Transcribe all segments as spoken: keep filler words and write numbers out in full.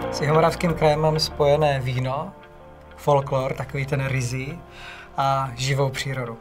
S Jihomoravským krajem mám spojené víno, folklor, takový ten ryzí, a živou přírodu.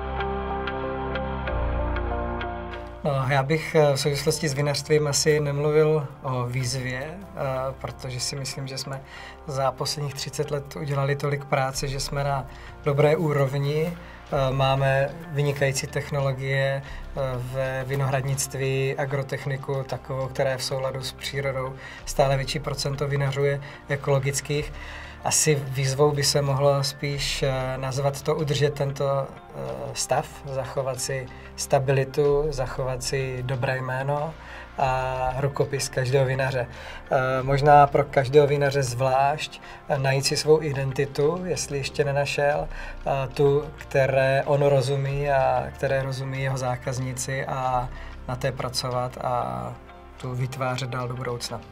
No, já bych v souvislosti s vinařstvím asi nemluvil o výzvě, protože si myslím, že jsme za posledních třicet let udělali tolik práce, že jsme na dobré úrovni. Máme vynikající technologie v vinohradnictví, agrotechniku takovou, která je v souladu s přírodou. Stále větší procento vinařů je ekologických. Asi výzvou by se mohlo spíš nazvat to udržet tento stav, zachovat si stabilitu, zachovat si dobré jméno a rukopis každého vinaře. Možná pro každého vinaře zvlášť najít si svou identitu, jestli ještě nenašel, tu, které on rozumí a které rozumí jeho zákazníci, a na té pracovat a tu vytvářet dál do budoucna.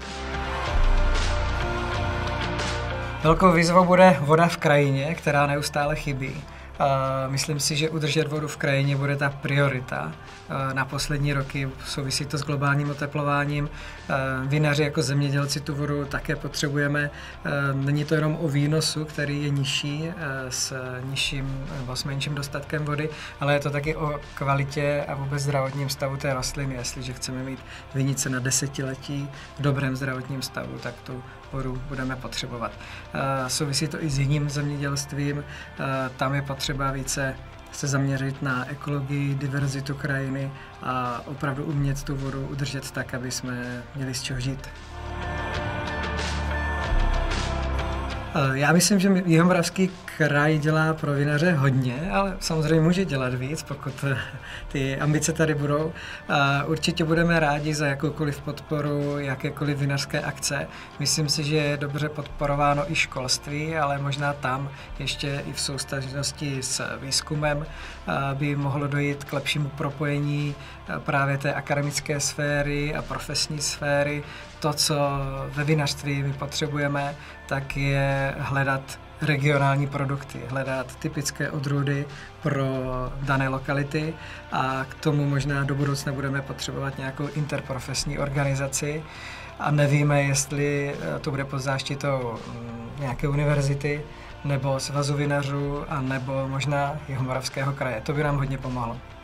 Velkou výzvou bude voda v krajině, která neustále chybí. Myslím si, že udržet vodu v krajině bude ta priorita. Na poslední roky souvisí to s globálním oteplováním. Vinaři jako zemědělci tu vodu také potřebujeme. Není to jenom o výnosu, který je nižší, s nižším nebo s menším dostatkem vody, ale je to taky o kvalitě a vůbec zdravotním stavu té rostliny. Jestliže chceme mít vinice na desetiletí v dobrém zdravotním stavu, tak tu vodu budeme potřebovat. Souvisí to i s jiným zemědělstvím. Tam je potřeba více se zaměřit na ekologii, diverzitu krajiny a opravdu umět tu vodu udržet tak, aby jsme měli z čeho žít. Já myslím, že Jihomoravský kraj dělá pro vinaře hodně, ale samozřejmě může dělat víc, pokud ty ambice tady budou. Určitě budeme rádi za jakoukoliv podporu, jakékoliv vinařské akce. Myslím si, že je dobře podporováno i školství, ale možná tam ještě i v soustažnosti s výzkumem by mohlo dojít k lepšímu propojení právě té akademické sféry a profesní sféry. To, co ve vinařství my potřebujeme, tak je hledat regionální produkty, hledat typické odrůdy pro dané lokality, a k tomu možná do budoucna budeme potřebovat nějakou interprofesní organizaci a nevíme, jestli to bude pod záštitou nějaké univerzity nebo svazu vinařů, a nebo možná Jihomoravského kraje. To by nám hodně pomohlo.